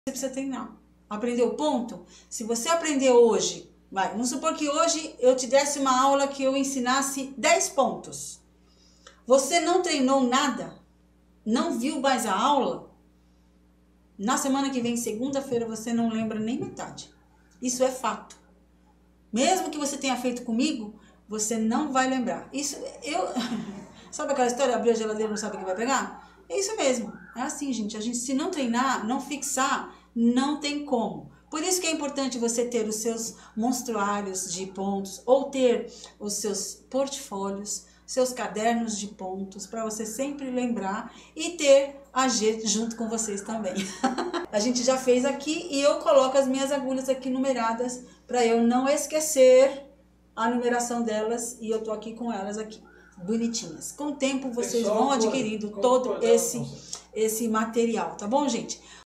você precisa treinar. Aprendeu o ponto? Se você aprendeu hoje, vamos supor que hoje eu te desse uma aula que eu ensinasse 10 pontos. Você não treinou nada, não viu mais a aula, na semana que vem, segunda-feira, você não lembra nem metade. Isso é fato. Mesmo que você tenha feito comigo, você não vai lembrar. Isso, sabe aquela história, abrir a geladeira e não sabe o que vai pegar? É isso mesmo. É assim, gente. A gente, se não treinar, não fixar, não tem como. Por isso que é importante você ter os seus monstruários de pontos, ou ter os seus portfólios, seus cadernos de pontos, para você sempre lembrar e ter a G junto com vocês também. A gente já fez aqui e eu coloco as minhas agulhas aqui numeradas para eu não esquecer a numeração delas, e eu tô aqui com elas aqui, bonitinhas. Com o tempo vocês vão adquirindo todo esse material, tá bom, gente?